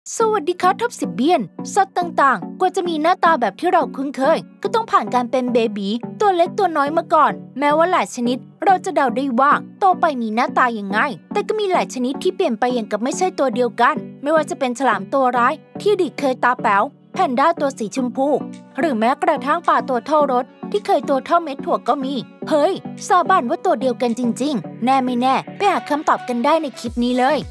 สวัสดีครับท็อป10เบียนสัตว์ต่างๆกว่าจะมีหน้าตาแบบที่เราคุ้นเคยก็ต้องผ่านการเป็นเบบีตัวเล็กตัวน้อยมาก่อนแม้ว่าหลายชนิดเราจะเดาได้ว่าโตไปมีหน้าตายังไงแต่ก็มีหลายชนิดที่เปลี่ยนไปอย่างกับไม่ใช่ตัวเดียวกันไม่ว่าจะเป็นฉลามตัวร้ายที่อดีตเคยตาแป๋วแพนด้าตัวสีชมพูหรือแม้กระทั่งปลาตัวเท่ารถที่เคยตัวเท่าเม็ดถั่วก็มีเฮ้ยสาบานว่าตัวเดียวกันจริงๆแน่ไม่แน่ไปหาคำตอบกันได้ในคลิปนี้เลย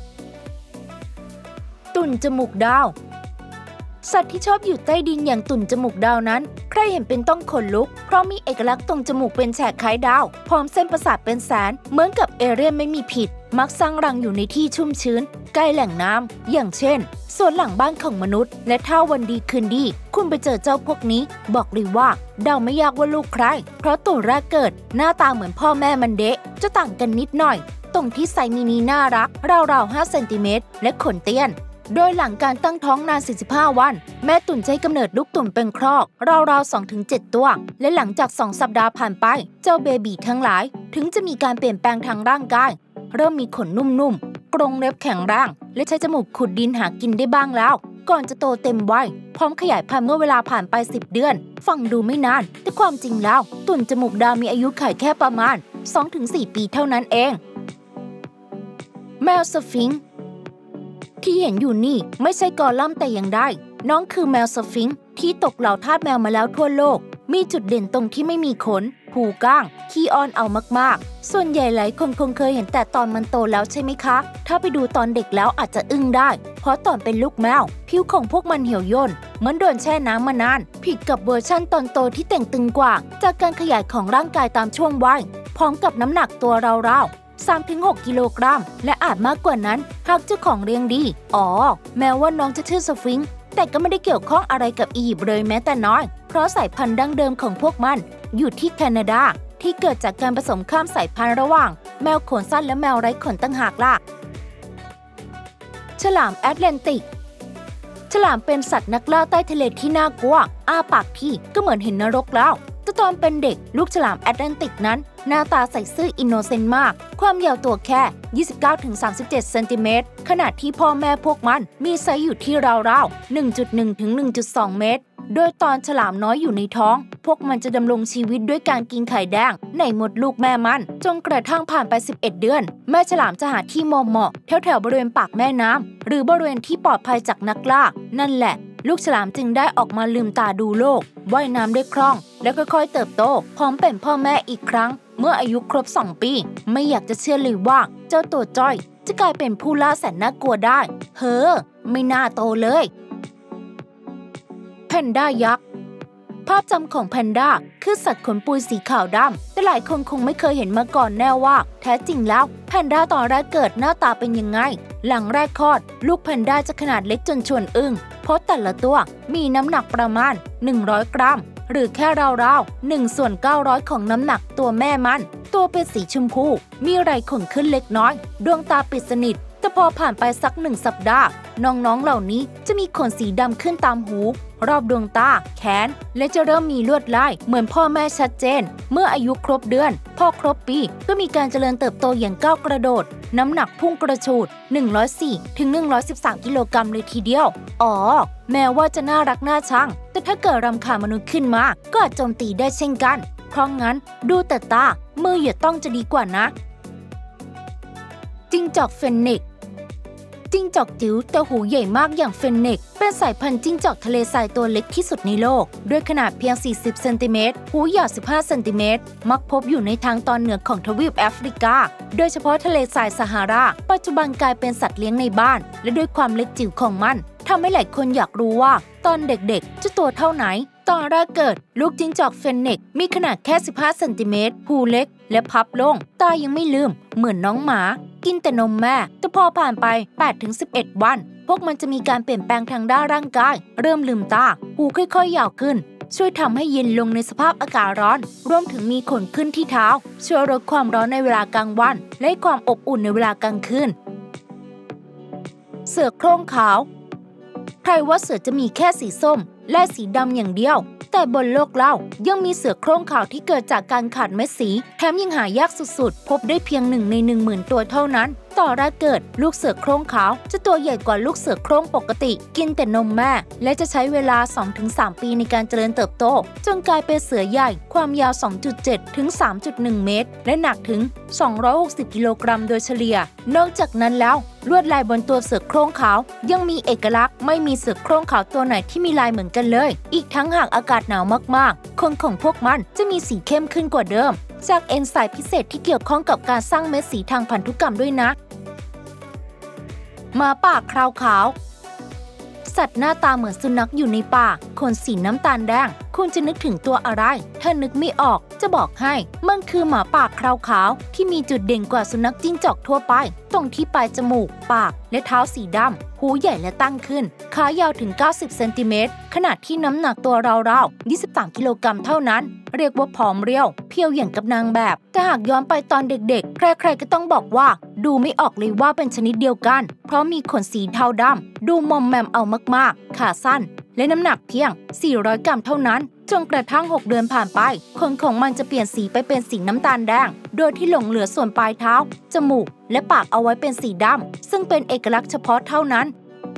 ตุ่นจมูกดาวสัตว์ที่ชอบอยู่ใต้ดินอย่างตุ่นจมูกดาวนั้นใครเห็นเป็นต้องขนลุกเพราะมีเอกลักษณ์ตรงจมูกเป็นแฉกคล้ายดาวพร้อมเส้นประสาทเป็นแสนเหมือนกับเอเลี่ยนไม่มีผิดมักสร้างรังอยู่ในที่ชุ่มชื้นใกล้แหล่งน้ำอย่างเช่นสวนหลังบ้านของมนุษย์และถ้าวันดีคืนดีคุณไปเจอเจ้าพวกนี้บอกเลยว่าเดาไม่ยากว่าลูกใครเพราะตัวแรกเกิดหน้าตาเหมือนพ่อแม่มันเดะจะต่างกันนิดหน่อยตรงที่ไซส์มินิน่ารักราวๆ5 เซนติเมตรและขนเตี้ยนโดยหลังการตั้งท้องนาน45วันแม่ตุ่นจะให้กำเนิดลูกตุ่นเป็นครอกราวๆ 2-7 ตัวและหลังจาก2 สัปดาห์ผ่านไปเจ้าเบบีทั้งหลายถึงจะมีการเปลี่ยนแปลงทางร่างกายเริ่มมีขนนุ่มๆกรงเล็บแข็งแรงและใช้จมูกขุดดินหากินได้บ้างแล้วก่อนจะโตเต็มวัยพร้อมขยายพันธุ์เมื่อเวลาผ่านไป10 เดือนฟังดูไม่นานแต่ความจริงแล้วตุ่นจมูกดาวมีอายุขัยแค่ประมาณ 2-4 ปีเท่านั้นเองแมวสฟิงค์ที่เห็นอยู่นี่ไม่ใช่กอลัมน์แต่อย่างใดน้องคือแมวสฟิงค์ที่ตกเหล่าทาสแมวมาแล้วทั่วโลกมีจุดเด่นตรงที่ไม่มีขนหูก้างขี้อ้อนเอามากๆส่วนใหญ่หลายคนคงเคยเห็นแต่ตอนมันโตแล้วใช่ไหมคะถ้าไปดูตอนเด็กแล้วอาจจะอึ้งได้เพราะตอนเป็นลูกแมวผิวของพวกมันเหี่ยวย่นเหมือนโดนแช่น้ำมานานผิดกับเวอร์ชั่นตอนโตที่แต่งตึงกว่าจากการขยายของร่างกายตามช่วงวัยพร้อมกับน้ำหนักตัวราวๆ3-6 กิโลกรัมและอาจมากกว่านั้นหากเจ้าของเลี้ยงดีแม้ว่าน้องจะชื่อสฟิงค์แต่ก็ไม่ได้เกี่ยวข้องอะไรกับอียิปต์เลยแม้แต่น้อยเพราะสายพันธุ์ดั้งเดิมของพวกมันอยู่ที่แคนาดาที่เกิดจากการผสมข้ามสายพันธุ์ระหว่างแมวขนสั้นและแมวไร้ขนต่างหากล่ะฉลามแอตแลนติกฉลามเป็นสัตว์นักล่าใต้ทะเลที่น่ากลัวอ้าปากที่ก็เหมือนเห็นนรกแล้วแต่ตอนเป็นเด็กลูกฉลามแอตแลนติกนั้นหน้าตาใสซื่ออินโนเซนต์มากความยาวตัวแค่ 29-37 เซนติเมตรขณะที่พ่อแม่พวกมันมีไซส์อยู่ที่ราวๆ 1.1-1.2 เมตรโดยตอนฉลามน้อยอยู่ในท้องพวกมันจะดำรงชีวิตด้วยการกินไข่แดงในมดลูกแม่มันจนกระทั่งผ่านไป11 เดือนแม่ฉลามจะหาที่เหมาะแถวบริเวณปากแม่น้ำหรือบริเวณที่ปลอดภัยจากนักล่านั่นแหละลูกฉลามจึงได้ออกมาลืมตาดูโลกว่ายน้ำได้คล่องและค่อยๆเติบโตพร้อมเป็นพ่อแม่อีกครั้งเมื่ออายุครบ2 ปีไม่อยากจะเชื่อเลยว่าเจ้าตัวจ้อยจะกลายเป็นผู้ล่าแสนน่ากลัวได้ไม่น่าโตเลยแพนด้ายักษ์ภาพจำของแพนด้าคือสัตว์ขนปุยสีขาวดำแต่หลายคนคงไม่เคยเห็นมาก่อนแน่ว่าแท้จริงแล้วแพนด้าตอนแรกเกิดหน้าตาเป็นยังไงหลังแรกคลอดลูกแพนด้าจะขนาดเล็กจนชวนอึ้งเพราะแต่ละตัวมีน้ำหนักประมาณ100 กรัมหรือแค่ราวๆ1/900ของน้ำหนักตัวแม่มันตัวเป็นสีชมพูมีไรขนขึ้นเล็กน้อยดวงตาปิดสนิทแต่พอผ่านไปสัก1 สัปดาห์น้องๆเหล่านี้จะมีขนสีดำขึ้นตามหูรอบดวงตาแขนและจะเริ่มมีลวดลายเหมือนพ่อแม่ชัดเจนเมื่ออายุครบเดือนพอครบปีก็มีการเจริญเติบโตอย่างก้าวกระโดดน้ำหนักพุ่งกระฉูด104-113 กิโลกรัมเลยทีเดียวแม้ว่าจะน่ารักน่าชังแต่ถ้าเกิดรำคาญมนุษย์ขึ้นมาก็อาจโจมตีได้เช่นกันเพราะงั้นดูแต่ตามืออย่าต้องจะดีกว่านะจิ้งจอกเฟนนิกซ์จิ้งจอกจิ๋วแต่หูใหญ่มากอย่างเฟนนิกซ์เป็นสายพันธุ์จิ้งจอกทะเลทรายตัวเล็กที่สุดในโลกด้วยขนาดเพียง40 เซนติเมตรหูยาว15 เซนติเมตรมักพบอยู่ในทางตอนเหนือของทวีปแอฟริกาโดยเฉพาะทะเลทรายซาฮาราปัจจุบันกลายเป็นสัตว์เลี้ยงในบ้านและด้วยความเล็กจิ๋วของมันทำให้หลายคนอยากรู้ว่าตอนเด็กๆจะตัวเท่าไหนตอนแรกเกิดลูกจิ้งจอกเฟนนิกซ์มีขนาดแค่15 เซนติเมตรหูเล็กและพับลงตายังไม่ลืมเหมือนน้องหมากินแต่นมแม่แต่พอผ่านไป 8-11 วันพวกมันจะมีการเปลี่ยนแปลงทางด้านร่างกายเริ่มลืมตาหูค่อยๆยาวขึ้นช่วยทำให้เย็นลงในสภาพอากาศร้อนรวมถึงมีขนขึ้นที่เท้าช่วยลดความร้อนในเวลากลางวันและความอบอุ่นในเวลากลางคืนเสือโคร่งขาวใครว่าเสือจะมีแค่สีส้มและสีดำอย่างเดียวแต่บนโลกเรายังมีเสือโคร่งขาวที่เกิดจากการขาดเม็ดสีแถมยังหายากสุดๆพบได้เพียง1 ใน 10,000 ตัวเท่านั้นต่อแรกเกิดลูกเสือโคร่งขาวจะตัวใหญ่กว่าลูกเสือโคร่งปกติกินแต่นมแม่และจะใช้เวลา 2-3 ปีในการเจริญเติบโตจนกลายเป็นเสือใหญ่ความยาว 2.7 ถึง 3.1 เมตรและหนักถึง 260 กิโลกรัมโดยเฉลี่ยนอกจากนั้นแล้วลวดลายบนตัวเสือโคร่งขาวยังมีเอกลักษณ์ไม่มีเสือโคร่งขาวตัวไหนที่มีลายเหมือนกันเลยอีกทั้งหากอากาศหนาวมากๆขนของพวกมันจะมีสีเข้มขึ้นกว่าเดิมจากเอนไซม์พิเศษที่เกี่ยวข้องกับการสร้างเม็ดสีทางพันธุกรรมด้วยนะหมาป่าคราวขาวสัตว์หน้าตาเหมือนสุนัขอยู่ในป่าขนสีน้ำตาลแดงคุณจะนึกถึงตัวอะไรถ้านึกไม่ออกจะบอกให้มันคือหมาป่าคราวขาวที่มีจุดเด่นกว่าสุนัขจิ้งจอกทั่วไปตรงที่ปลายจมูกปากและเท้าสีดำหูใหญ่และตั้งขึ้นขายาวถึง90เซนติเมตรขณะที่น้ำหนักตัวราวๆ23กิโลกรัมเท่านั้นเรียกว่าผอมเรียวเพียวอย่างกับนางแบบแต่หากย้อนไปตอนเด็กๆใครๆก็ต้องบอกว่าดูไม่ออกเลยว่าเป็นชนิดเดียวกันเพราะมีขนสีเทาดำดูมอมแมมเอามากๆขาสั้นและน้ำหนักเพียง400 กรัมเท่านั้นจนกระทั่ง6 เดือนผ่านไปขนของมันจะเปลี่ยนสีไปเป็นสีน้ำตาลแดงโดยที่หลงเหลือส่วนปลายเท้าจมูกและปากเอาไว้เป็นสีดำซึ่งเป็นเอกลักษณ์เฉพาะเท่านั้น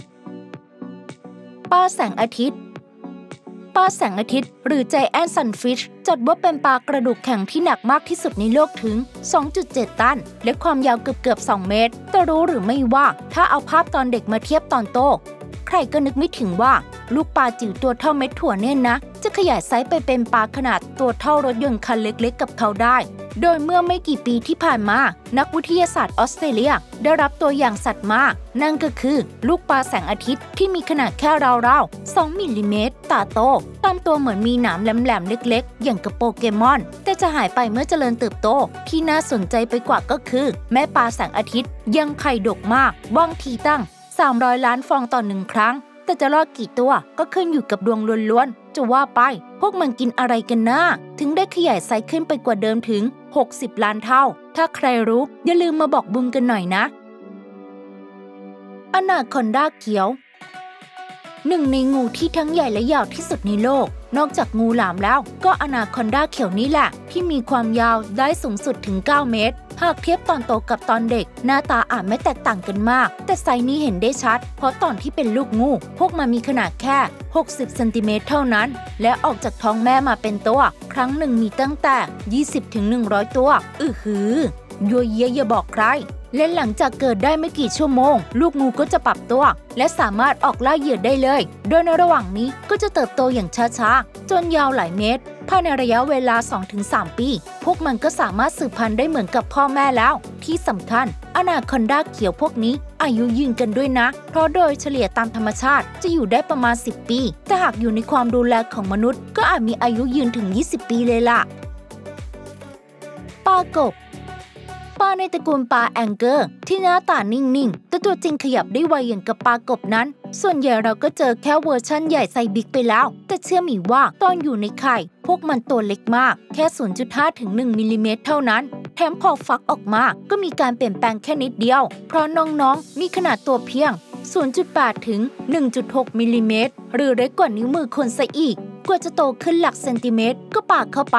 ปลาแสงอาทิตย์ปลาแสงอาทิตย์หรือไจแอนท์ซันฟิชจัดว่าเป็นปลากระดูกแข็งที่หนักมากที่สุดในโลกถึง 2.7 ตันและความยาวเกือบ2 เมตรแต่รู้หรือไม่ว่าถ้าเอาภาพตอนเด็กมาเทียบตอนโตใครก็นึกไม่ถึงว่าลูกปลาจิ๋วตัวเท่าเม็ดถั่วเนี่ยนะจะขยายไซส์ไปเป็นปลาขนาดตัวเท่ารถยนต์คันเล็กๆกับเขาได้โดยเมื่อไม่กี่ปีที่ผ่านมานักวิทยาศาสตร์ออสเตรเลียได้รับตัวอย่างสัตว์มานั่นก็คือลูกปลาแสงอาทิตย์ที่มีขนาดแค่ราวๆ2 มิลลิเมตรตาโตตามตัวเหมือนมีหนามแหลมๆเล็กๆอย่างกับโปเกมอนแต่จะหายไปเมื่อเจริญเติบโตที่น่าสนใจไปกว่าก็คือแม่ปลาแสงอาทิตย์ยังไข่ดกมากบางทีตั้ง300 ล้านฟองต่อ1 ครั้งแต่จะรอดกี่ตัวก็ขึ้นอยู่กับดวงล้วนๆจะว่าไปพวกมันกินอะไรกันนะถึงได้ขยายไซส์ขึ้นไปกว่าเดิมถึง60 ล้านเท่าถ้าใครรู้อย่าลืมมาบอกบุญกันหน่อยนะอนาคอนดาเขียวหนึ่งในงูที่ทั้งใหญ่และยาวที่สุดในโลกนอกจากงูหลามแล้วก็อนาคอนดาเขียวนี่แหละที่มีความยาวได้สูงสุดถึง9 เมตรหากเทียบตอนโตกับตอนเด็กหน้าตาอาจไม่แตกต่างกันมากแต่ไซส์นี้เห็นได้ชัดเพราะตอนที่เป็นลูกงูพวกมันมีขนาดแค่60เซนติเมตรเท่านั้นและออกจากท้องแม่มาเป็นตัวครั้งหนึ่งมีตั้งแต่20 ถึง 100 ตัวยัวเยียอย่าบอกใครและหลังจากเกิดได้ไม่กี่ชั่วโมงลูกงูก็จะปรับตัวและสามารถออกล่าเหยื่อได้เลยโดยในระหว่างนี้ก็จะเติบโตอย่างช้าๆจนยาวหลายเมตรภายในระยะเวลา 2-3 ปีพวกมันก็สามารถสืบพันธุ์ได้เหมือนกับพ่อแม่แล้วที่สำคัญอนาคอนดาเขียวพวกนี้อายุยืนกันด้วยนะเพราะโดยเฉลี่ยตามธรรมชาติจะอยู่ได้ประมาณ10 ปีแต่หากอยู่ในความดูแลของมนุษย์ก็อาจมีอายุยืนถึง20 ปีเลยล่ะปลากบปลาในตระกูลปลาแองเกอร์ที่หน้าตานิ่งๆแต่ตัวจริงขยับได้ไวอย่างกับปลากบนั้นส่วนใหญ่เราก็เจอแค่เวอร์ชั่นใหญ่ไซส์บิ๊กไปแล้วแต่เชื่อหมีว่าตอนอยู่ในไข่พวกมันตัวเล็กมากแค่ 0.5 ถึง 1 มิลลิเมตรเท่านั้นแถมพอฟักออกมาก็มีการเปลี่ยนแปลงแค่นิดเดียวเพราะน้องๆมีขนาดตัวเพียง 0.8 ถึง 1.6 มิลลิเมตรหรือเล็กกว่านิ้วมือคนซะอีกกว่าจะโตขึ้นหลักเซนติเมตรก็ปากเข้าไป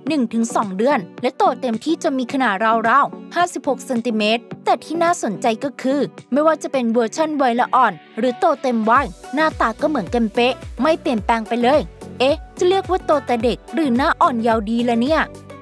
1-2 เดือนและโตเต็มที่จะมีขนาดราวๆ56 เซนติเมตรแต่ที่น่าสนใจก็คือไม่ว่าจะเป็นเวอร์ชั่นวัยละอ่อนหรือโตเต็มวัยหน้าตาก็เหมือนกันเป๊ะไม่เปลี่ยนแปลงไปเลยจะเรียกว่าโตแต่เด็กหรือหน้าอ่อนยาวดีละเนี่ย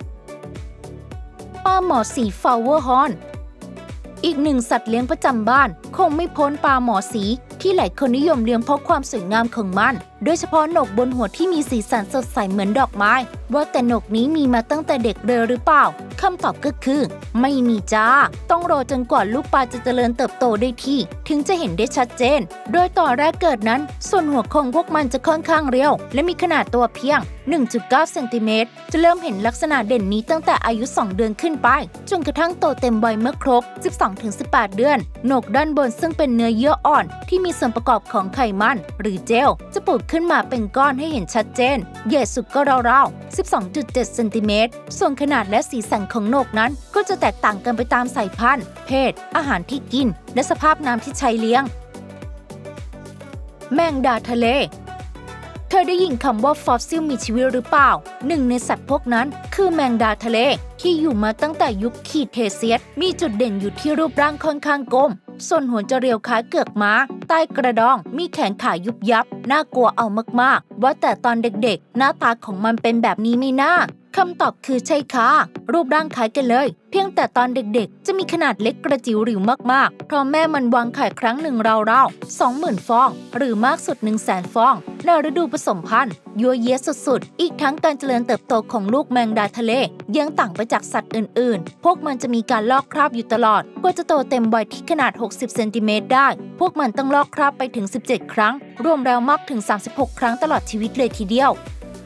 ปลาหมอสีฟลาวเวอร์ฮอร์นอีกหนึ่งสัตว์เลี้ยงประจำบ้านคงไม่พ้นปลาหมอสีที่หลายคนนิยมเลี้ยงเพราะความสวยงามของมันโดยเฉพาะหนกบนหัวที่มีสีสันสดใสเหมือนดอกไม้ว่าแต่หนกนี้มีมาตั้งแต่เด็กเลยหรือเปล่าคำตอบก็คือไม่มีจ้าต้องรอจนกว่าลูกปลาจะเจริญเติบโตได้ที่ถึงจะเห็นได้ชัดเจนโดยต่อแรกเกิดนั้นส่วนหัวของพวกมันจะค่อนข้างเรียวและมีขนาดตัวเพียง 1.9 เซนติเมตรจะเริ่มเห็นลักษณะเด่นนี้ตั้งแต่อายุ 2 เดือนขึ้นไปจนกระทั่งโตเต็มวัยเมื่อครบ 12-18 เดือนโหนกด้านบนซึ่งเป็นเนื้อเยื่ออ่อนที่มีส่วนประกอบของไขมันหรือเจลจะปูดขึ้นมาเป็นก้อนให้เห็นชัดเจนใหญ่สุดก็ราวๆ 12.7 เซนติเมตรส่วนขนาดและสีสันของโหนกนั้นก็จะแตกต่างกันไปตามสายพันธุ์เพศอาหารที่กินและสภาพน้ำที่ใช้เลี้ยงแมงดาทะเลขธอได้ยินคำว่าฟอสซิลมีชีวิตหรือเปล่าหนึ่งในสัตว์พวกนั้นคือแมงดาทะเลที่อยู่มาตั้งแต่ยุคคีเทเซียสมีจุดเด่นอยู่ที่รูปร่างค่อนข้างกลมส่วนหัวจะเรียวคล้ายเกือกม้าใต้กระดองมีแขนขายุบยับน่ากลัวเอามากๆว่าแต่ตอนเด็กๆหน้าตาของมันเป็นแบบนี้ไหมนะคำตอบคือใช่ค่ะรูปร่างคล้ายกันเลยเพียงแต่ตอนเด็กๆจะมีขนาดเล็กกระจิ๋วหริวมากๆเพราะแม่มันวางไข่ครั้งหนึ่งราวๆ 20,000 ฟองหรือมากสุด 100,000 ฟองในฤดูผสมพันธุ์ยั่วเย้สุดๆอีกทั้งการเจริญเติบโตของลูกแมงดาทะเลยังต่างไปจากสัตว์อื่นๆพวกมันจะมีการลอกคราบอยู่ตลอดกว่าจะโตเต็มวัยที่ขนาด60 เซนติเมตรได้พวกมันต้องลอกคราบไปถึง17 ครั้งรวมแล้วมากถึง36 ครั้งตลอดชีวิตเลยทีเดีย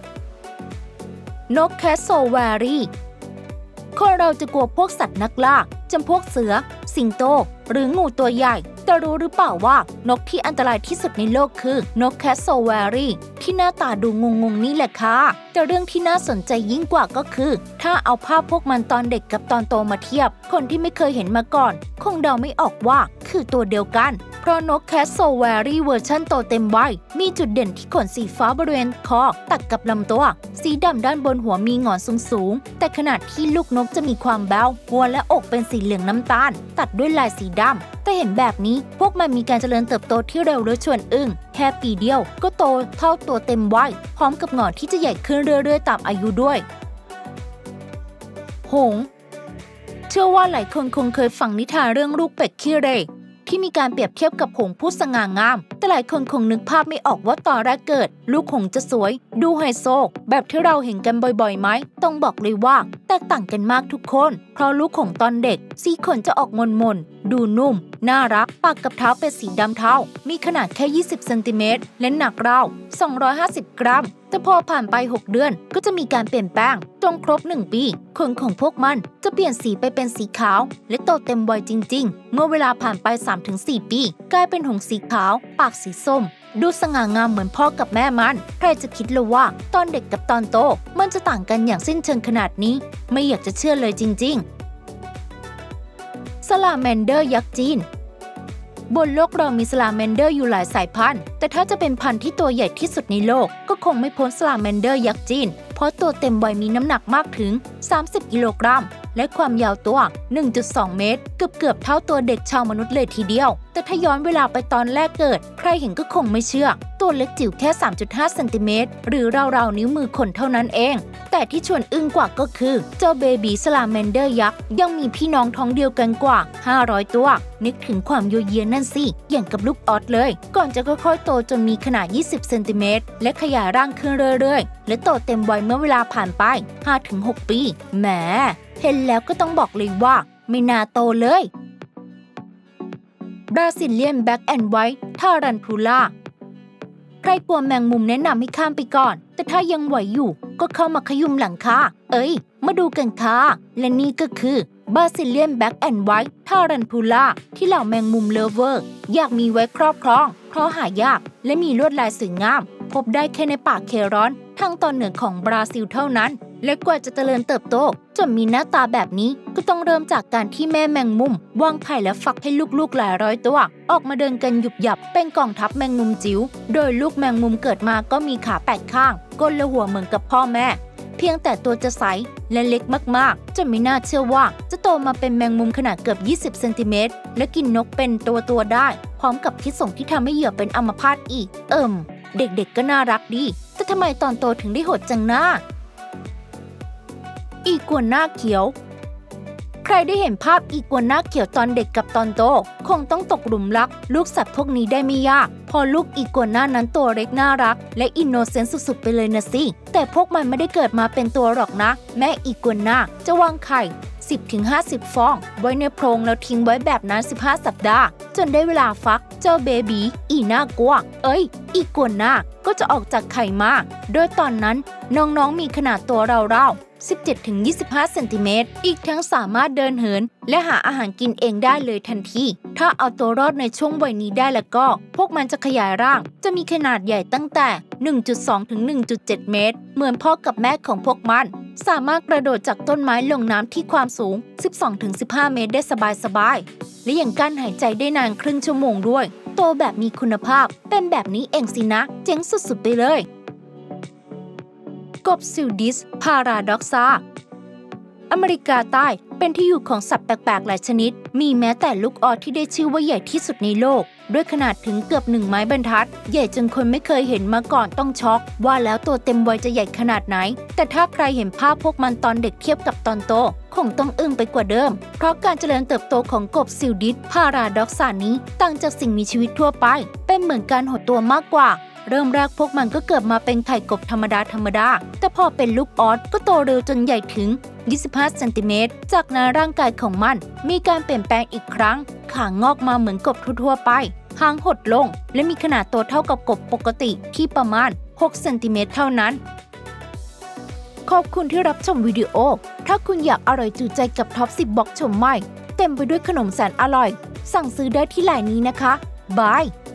วนกแคสโซวารีคนเราจะกลัวพวกสัตว์นักล่าจำพวกเสือสิงโตหรืองูตัวใหญ่แต่รู้หรือเปล่าว่านกที่อันตรายที่สุดในโลกคือนกแคสโซวารีที่หน้าตาดูงงๆนี่แหละค่ะแต่เรื่องที่น่าสนใจยิ่งกว่าก็คือถ้าเอาภาพพวกมันตอนเด็กกับตอนโตมาเทียบคนที่ไม่เคยเห็นมาก่อนคงเดาไม่ออกว่าคือตัวเดียวกันเพราะนกแคสโซวารีเวอร์ชันโตเต็มวัยมีจุดเด่นที่ขนสีฟ้าบริเวณคอตัดกับลำตัวสีดำด้านบนหัวมีหงอนสูงๆแต่ขนาดที่ลูกนกจะมีความแบวหัวและอกเป็นสีเหลืองน้ำตาลตัดด้วยลายสีดำแต่เห็นแบบนี้พวกมันมีการเจริญเติบโตที่เร็วและชวนอึ้งแค่ปีเดียวก็โตเท่าตัวเต็มวัยพร้อมกับหงอนที่จะใหญ่ขึ้นเรื่อยๆตามอายุด้วยหงส์เชื่อว่าหลายคนคงเคยฟังนิทานเรื่องลูกเป็ดขี้เหร่ที่มีการเปรียบเทียบกับหงส์ผู้สง่างามแต่หลายคนคงนึกภาพไม่ออกว่าตอนแรกเกิดลูกหงส์จะสวยดูไฮโซแบบที่เราเห็นกันบ่อยๆไหมต้องบอกเลยว่าแตกต่างกันมากทุกคนเพราะลูกหงส์ตอนเด็กสีขนจะออกมนๆดูนุ่มน่ารักปากกับเท้าเป็นสีดำเทามีขนาดแค่20 เซนติเมตรและหนักราว250 กรัมแต่พอผ่านไป6 เดือนก็จะมีการเปลี่ยนแปลงจนครบ1 ปีขนของพวกมันจะเปลี่ยนสีไปเป็นสีขาวและโตเต็มวัยจริงๆเมื่อเวลาผ่านไป 3-4 ปีกลายเป็นหงส์สีขาวปากสีส้มดูสง่างามเหมือนพ่อกับแม่มันใครจะคิดเลยว่าตอนเด็กกับตอนโตมันจะต่างกันอย่างสิ้นเชิงขนาดนี้ไม่อยากจะเชื่อเลยจริงๆซาลาแมนเดอร์ยักษ์จีนบนโลกเรามีซาลาแมนเดอร์อยู่หลายสายพันธุ์แต่ถ้าจะเป็นพันธุ์ที่ตัวใหญ่ที่สุดในโลกก็คงไม่พ้นซาลาแมนเดอร์ยักษ์จีนเพราะตัวเต็มวัยมีน้ำหนักมากถึง30 กิโลกรัมและความยาวตัว 1.2 เมตรเกือบเท่าตัวเด็กชาวมนุษย์เลยทีเดียวแต่ถ้าย้อนเวลาไปตอนแรกเกิดใครเห็นก็คงไม่เชื่อตัวเล็กจิ๋วแค่ 3.5 เซนติเมตรหรือราวๆนิ้วมือคนเท่านั้นเองแต่ที่ชวนอึ้งกว่าก็คือเจ้าเบบีซาลาแมนเดอร์ยักษ์ยังมีพี่น้องท้องเดียวกันกว่า500 ตัวนึกถึงความโยเยียนั่นสิอย่างกับลูกออสเลยก่อนจะค่อยๆโตจนมีขนาด20 เซนติเมตรและขยายร่างขึ้นเรื่อยๆและโตเต็มวัยเมื่อเวลาผ่านไป 5-6 ปีแหมเห็นแล้วก็ต้องบอกเลยว่าไม่น่าโตเลยบราซิเลียนแบ็กแอนด์ไวท์ทารันทูล่าใครกลัวแมงมุมแนะนำให้ข้ามไปก่อนแต่ถ้ายังไหวอยู่ก็เข้ามาขยุมหลังค่ะมาดูกันค่ะและนี่ก็คือบราซิเลียนแบ็กแอนด์ไวท์ทารันทูล่าที่เหล่าแมงมุมเลิฟเวอร์อยากมีไว้ครอบครองเพราะหายากและมีลวดลายสวยงามพบได้แค่ในป่าเครอนทางตอนเหนือของบราซิลเท่านั้นและกว่าจะเจริญเติบโตจนมีหน้าตาแบบนี้ก็ต้องเริ่มจากการที่แม่แมงมุมวางไข่และฟักให้ลูกๆหลายร้อยตัวออกมาเดินกันหยุบหยับเป็นกองทัพแมงมุมจิ๋วโดยลูกแมงมุมเกิดมาก็มีขา8 ข้างก้นและหัวเหมือนกับพ่อแม่เพียงแต่ตัวจะใสและเล็กมากๆจนไม่น่าเชื่อว่าจะโตมาเป็นแมงมุมขนาดเกือบ20 เซนติเมตรและกินนกเป็นตัวได้พร้อมกับพิษสงที่ทำให้เหยื่อเป็นอัมพาตอีกเด็กๆก็น่ารักดีแต่ทำไมตอนโตถึงได้โหดจังนะอีกัวน่าเขียวใครได้เห็นภาพอีกัวน่าเขียวตอนเด็กกับตอนโตคงต้องตกหลุมรักลูกสัตว์พวกนี้ได้ไม่ยากพอลูกอีกัวน่านั้นตัวเล็กน่ารักและอินโนเซนต์สุดๆไปเลยนะสิแต่พวกมันไม่ได้เกิดมาเป็นตัวหรอกนะแม่อีกัวน่าจะวางไข่ 10-50 ฟองไว้ในโพรงแล้วทิ้งไว้แบบนั้น15 สัปดาห์จนได้เวลาฟักเจ้าเบบีอีน่ากลัวอีกัวน่าก็จะออกจากไข่มาโดยตอนนั้นน้องๆมีขนาดตัวราว17-25 เซนติเมตรอีกทั้งสามารถเดินเหินและหาอาหารกินเองได้เลยทันทีถ้าเอาตัวรอดในช่วงวัยนี้ได้แล้วก็พวกมันจะขยายร่างจะมีขนาดใหญ่ตั้งแต่ 1.2-1.7 เมตรเหมือนพ่อกับแม่ของพวกมันสามารถกระโดดจากต้นไม้ลงน้ำที่ความสูง 12-15 เมตรได้สบายๆและยังกั้นหายใจได้นานครึ่งชั่วโมงด้วยโตแบบมีคุณภาพเป็นแบบนี้เองสินะเจ๋งสุดๆไปเลยกบซิลดิสพาราด็อกซาอเมริกาใต้เป็นที่อยู่ของสัตว์แปลกๆหลายชนิดมีแม้แต่ลูกออสที่ได้ชื่อว่าใหญ่ที่สุดในโลกด้วยขนาดถึงเกือบ1 ไม้บรรทัดใหญ่จนคนไม่เคยเห็นมาก่อนต้องช็อกว่าแล้วตัวเต็มวัยจะใหญ่ขนาดไหนแต่ถ้าใครเห็นภาพพวกมันตอนเด็กเทียบกับตอนโตคงต้องอึ้งไปกว่าเดิมเพราะการเจริญเติบโตของกบซิลดิสพาราด็อกซานี้ต่างจากสิ่งมีชีวิตทั่วไปเป็นเหมือนการหดตัวมากกว่าเริ่มแรกพวกมันก็เกิดมาเป็นไข่กบธรรมดาแต่พอเป็นลูกออสก็โตเร็วจนใหญ่ถึง25 เซนติเมตรจากนั้นร่างกายของมันมีการเปลี่ยนแปลงอีกครั้งขางอกมาเหมือนกบทั่วไปหางหดลงและมีขนาดตัวเท่ากับกบปกติที่ประมาณ6 เซนติเมตรเท่านั้นขอบคุณที่รับชมวิดีโอถ้าคุณอยากอร่อยจุใจกับท็อป 10 บ็อกซ์ชมใหม่เต็มไปด้วยขนมแสนอร่อยสั่งซื้อได้ที่ไลน์นี้นะคะบาย